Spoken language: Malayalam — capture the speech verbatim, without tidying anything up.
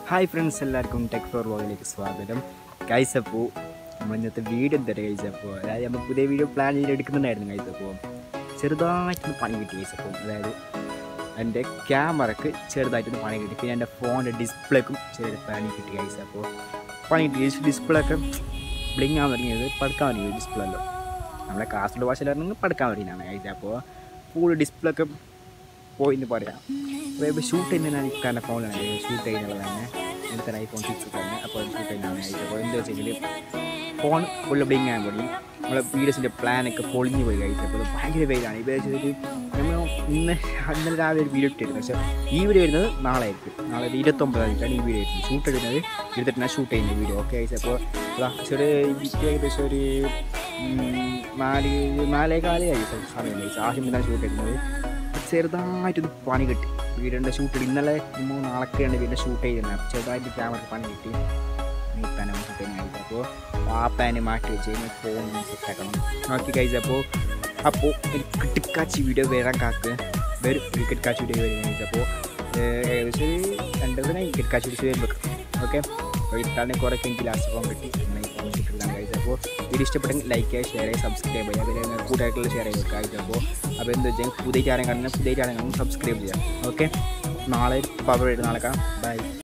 Hi friends, എല്ലാവർക്കും ടെക് ഫോർ വ്ളോഗിലേക്ക് സ്വാഗതം. ഗൈസ് അപ്പോൾ നമ്മൾ ഇന്നത്തെ വീഡിയോ എന്താ ഗൈസ് അപ്പോൾ അതായത് നമ്മൾ പുതിയ വീഡിയോ പ്ലാൻ ചെയ്ത് എടുക്കുന്നുണ്ടായിരുന്നു ഗൈസ് അപ്പോൾ ചെറുതായിട്ടൊന്ന് പണി കിട്ടി ഗൈസ് അപ്പോൾ അതായത് എൻ്റെ ക്യാമറയ്ക്ക് ചെറുതായിട്ടൊന്ന് പണി കിട്ടി പിന്നെ എൻ്റെ ഫോണിൻ്റെ ഡിസ്പ്ലേക്കും ചെറിയ പണി കിട്ടി ഗൈസ് അപ്പോൾ പണി കിട്ടി ഡിസ്പ്ലേ ഒക്കെ ബ്ലിങ് ആവാൻ തുടങ്ങിയത് പടുക്കാൻ തുടങ്ങിയത് ഡിസ്പ്ലേ അല്ലോ നമ്മളെ കാസർഗോഡ് ഭാഷയിലാണെങ്കിൽ പടുക്കാൻ തുടങ്ങിയതാണ് ഗൈസ് അപ്പോൾ ഫുൾ ഡിസ്പ്ലേ ഒക്കെ പോയി എന്ന് പറയാം. അപ്പോൾ ഇപ്പോൾ ഷൂട്ട് ചെയ്യുന്നതിനാണ് ഇക്കാൻ്റെ ഫോണിലാണ് ഷൂട്ട് ചെയ്യുന്നത് തന്നെ എൻ്റെ ഐഫോൺ സിക്സ് തന്നെ അപ്പോൾ ഷൂട്ട് ചെയ്യുന്നതാണ് കഴിച്ചത്. അപ്പോൾ എന്താ വെച്ചെങ്കിൽ ഫോൺ ഫുള്ള് ബ്ലിങ് ആകാൻ പോയി നമ്മളെ വീഡിയോസിൻ്റെ പ്ലാനൊക്കെ പൊളിഞ്ഞ് പോയി കഴിച്ചത്. അപ്പോൾ ഭയങ്കര വെയിലാണ് ഇപ്പോൾ വെച്ചിട്ട് നമ്മൾ ഇന്ന് ഇന്നലെ രാവിലെ ഒരു വീഡിയോ ഇട്ടിരുന്നു. പക്ഷേ ഈ വീഡിയോ വരുന്നത് നാളെ ആയിരിക്കും. നാളെ ഒരു ഇരുപത്തൊമ്പതാം തീയതിയാണ് ഈ വീഡിയോ ആയിരിക്കും ഷൂട്ട് എടുക്കുന്നത്. ഇരുപത്തെട്ടിനാണ് ഷൂട്ട് ചെയ്യുന്നത് വീഡിയോ ഓക്കെ കഴിച്ചത്. അപ്പോൾ ഒരു ഏകദേശം ഒരു നാല് നാലേകാലേ കഴിച്ചു സമയം കഴിച്ചു ആദ്യം ഇന്നാണ് ഷൂട്ട് എടുക്കുന്നത്. ചെറുതായിട്ടൊന്ന് പണി കിട്ടി വീടിൻ്റെ ഷൂട്ട് ഇന്നലെ നമ്മൾ നാളെയൊക്കെയാണ് വീടിൻ്റെ ഷൂട്ട് ചെയ്യുന്നത്. ചെറുതായിട്ട് ക്യാമറ പണി കിട്ടി നീക്കാനും ഷൂട്ട് ചെയ്യുന്നത്. അപ്പോൾ ആ പാന് മാറ്റി വെച്ച് കഴിഞ്ഞാൽ ഫോൺ സെറ്റാക്കണം നോക്കി കഴിച്ചത്. അപ്പോൾ അപ്പോൾ ഒരു കിട്ടിക്കാച്ചി വീഡിയോ വരാൻ കാക്ക് വരും ക്രിക്കറ്റ് കാച്ചി വീഡിയോ വരും കഴിച്ചപ്പോൾ ഏകദേശം ഒരു രണ്ട് ദിവസം ക്രിക്കറ്റ് കാച്ചി വീഡിയോ വരുമ്പോൾ ഓക്കെ. അപ്പോൾ ഇട്ടാണെങ്കിൽ കുറേ എനിക്ക് ലാസ്റ്റ് ഫോൺ കിട്ടി അങ്ങനെ ഈ ഫോൺ കിട്ടിയിട്ടാണ് കഴിച്ചത്. അപ്പോൾ വീഡിയോ ഇഷ്ടപ്പെട്ടെങ്കിൽ ലൈക്ക് ചെയ്യുക ഷെയർ ചെയ്യുക സബ്സ്ക്രൈബ് ചെയ്യുക പിന്നെ കൂട്ടായിട്ടുള്ള ഷെയർ ചെയ്യുക കഴിച്ചപ്പോൾ അപ്പോൾ എന്താ വെച്ചാൽ പുതിയ ചാനൽ കാണുന്ന പുതിയ ചാനൽ സബ്സ്ക്രൈബ് ചെയ്യാം ഓക്കെ. നാളെ പവർ നാളെ കാണാം ബൈ.